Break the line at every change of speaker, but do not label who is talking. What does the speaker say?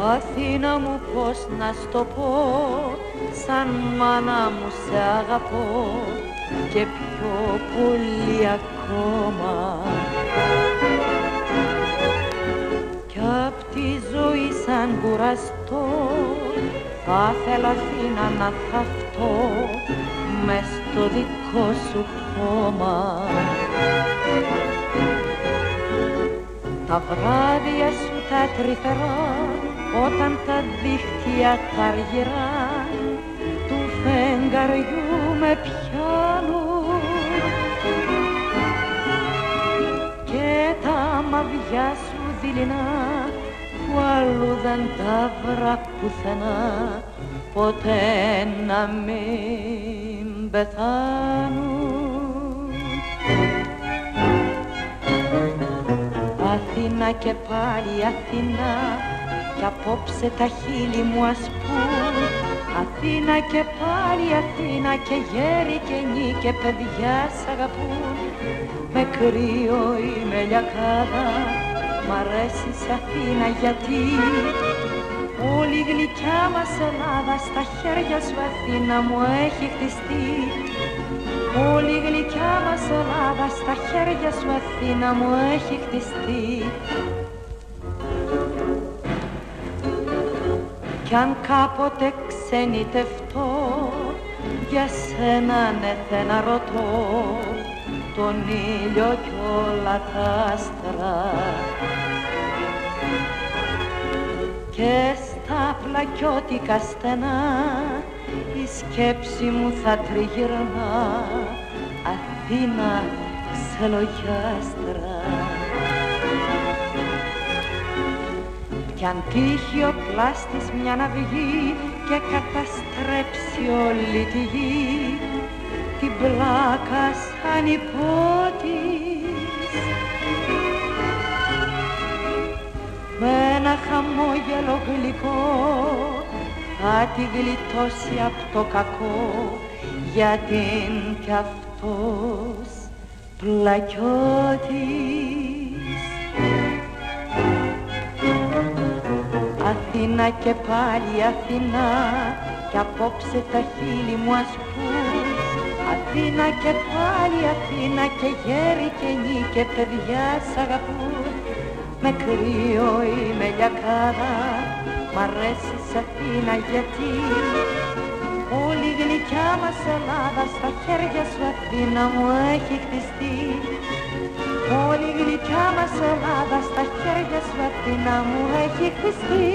Αθήνα μου, πώς να στο πω, σαν μάνα μου σε αγαπώ και πιο πολύ ακόμα. Κι απ' τη ζωή σαν κουραστώ, θα θέλω Αθήνα να θαυτώ μες στο δικό σου χώμα. Τα βράδια σου τα τρυφερά, όταν τα δίχτυα τα αργυρά του φεγγαριού με πιάνουν και τα μαβιά σου δειλινά που αλλού δεν τα βρά πουθενά ποτέ να μην πεθάνουν. Αθήνα και πάλι Αθήνα κι απόψε τα χείλη μου ας πούν Αθήνα και πάλι Αθήνα και γέροι και νη και παιδιά σ' αγαπούν. Με κρύο ή με λιακάδα μ' αρέσεις Αθήνα γιατί όλη η γλυκιά μας Ελλάδα στα χέρια σου Αθήνα μου έχει χτιστεί. Όλη η γλυκιά μας Ελλάδα στα χέρια σου Αθήνα μου έχει χτιστεί. Κι αν κάποτε ξενιτευτώ για σένα ναι θε να ρωτώ τον ήλιο κι όλα τα άστρα και στα πλακιώτικα στενά η σκέψη μου θα τριγυρνά Αθήνα ξελογιάστρα. Κι αν τύχει ο πλάστης μια ναυγή και καταστρέψει όλη τη γη την πλάκα σαν υπότης με ένα χαμόγελο γλυκό θα τη γλιτώσει απ' το κακό γιατί κι αυτός πλακιώτης. Αθήνα και πάλι Αθήνα κι απόψε τα χείλη μου ας πούν Αθήνα και πάλι Αθήνα και γέροι και νη και παιδιά σ' αγαπούν. Με κρύο ή με λιακάδα μ' αρέσεις Αθήνα γιατί όλη η γλυκιά μας Ελλάδα στα χέρια σου Αθήνα μου έχει χτιστεί. Όλη η γλυκιά μας Ελλάδα στα χέρια σου Αθήνα μου έχει χτιστεί.